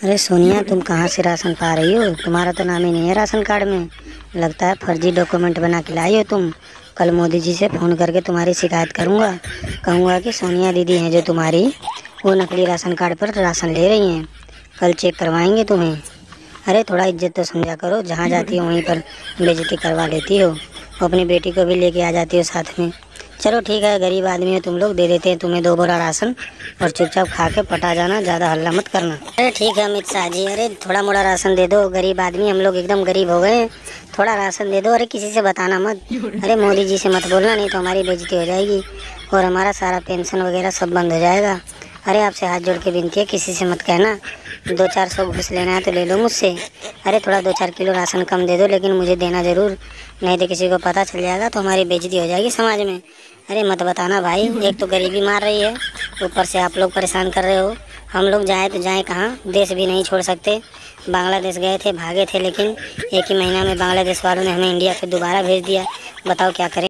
अरे सोनिया, तुम कहाँ से राशन पा रही हो? तुम्हारा तो नाम ही नहीं है राशन कार्ड में। लगता है फर्जी डॉक्यूमेंट बना के लाई हो तुम। कल मोदी जी से फ़ोन करके तुम्हारी शिकायत करूँगा। कहूँगा कि सोनिया दीदी हैं जो तुम्हारी, वो नकली राशन कार्ड पर राशन ले रही हैं। कल चेक करवाएंगे तुम्हें। अरे थोड़ा इज्जत तो समझा करो, जहाँ जाती हो वहीं पर बेइज्जती करवा लेती हो। अपनी बेटी को भी लेके आ जाती हो साथ में। चलो ठीक है, गरीब आदमी हो तुम लोग, दे देते हैं तुम्हें 2 बोरा राशन और चुपचाप खा के पटा जाना, ज़्यादा हल्ला मत करना। अरे ठीक है अमित शाह जी, अरे थोड़ा मोड़ा राशन दे दो, गरीब आदमी हम लोग एकदम गरीब हो गए हैं। थोड़ा राशन दे दो। अरे किसी से बताना मत। अरे मोदी जी से मत बोलना, नहीं तो हमारी बेइज्जती हो जाएगी और हमारा सारा पेंशन वगैरह सब बंद हो जाएगा। अरे आपसे हाथ जोड़ के विनती है, किसी से मत कहना। 2-400 घूस लेना है तो ले लो मुझसे। अरे थोड़ा 2-4 किलो राशन कम दे दो, लेकिन मुझे देना ज़रूर, नहीं तो किसी को पता चल जाएगा तो हमारी बेइज्जती हो जाएगी समाज में। अरे मत बताना भाई, एक तो गरीबी मार रही है, ऊपर से आप लोग परेशान कर रहे हो। हम लोग जाए तो जाएँ कहाँ, देश भी नहीं छोड़ सकते। बांग्लादेश गए थे, भागे थे, लेकिन एक ही महीना में बांग्लादेश वालों ने हमें इंडिया पे दोबारा भेज दिया। बताओ क्या करें।